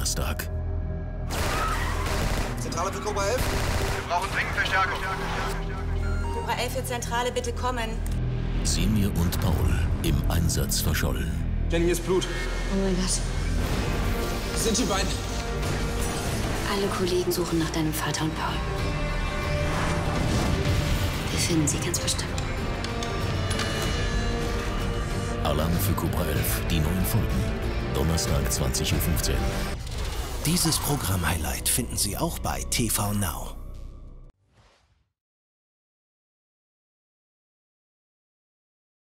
Donnerstag. Zentrale für Cobra 11? Wir brauchen dringend Verstärkung. Cobra 11 für Zentrale, bitte kommen. Semir und Paul im Einsatz verschollen. Jenny, hier ist Blut. Oh mein Gott. Das sind die beiden. Alle Kollegen suchen nach deinem Vater und Paul. Wir finden sie ganz bestimmt. Alarm für Cobra 11, die neuen Folgen. Donnerstag 20:15 Uhr. Dieses Programm-Highlight finden Sie auch bei TV Now.